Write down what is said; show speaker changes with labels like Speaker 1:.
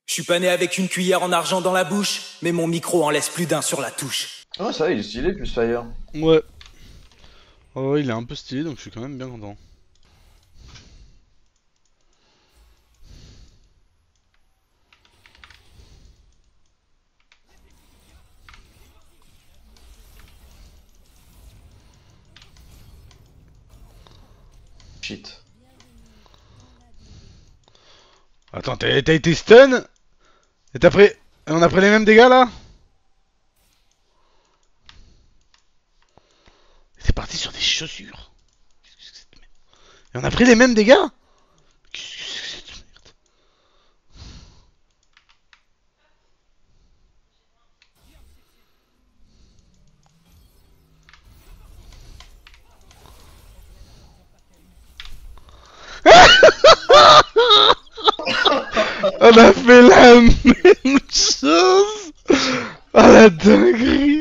Speaker 1: Je suis pas né avec une cuillère en argent dans la bouche, mais mon micro en laisse plus d'un sur la touche.
Speaker 2: Oh, ça va, il est stylé, plus Fire.
Speaker 3: Ouais. Oh, il est un peu stylé, donc je suis quand même bien content.
Speaker 2: Shit.
Speaker 3: Attends, t'as été stun? Et t'as pris... On a pris les mêmes dégâts là? C'est parti sur des chaussures. Qu'est-ce que c'est que cette merde? Et on a pris les mêmes dégâts? Qu'est-ce que c'est que cette merde? On a fait la même chose. Oh la dinguerie.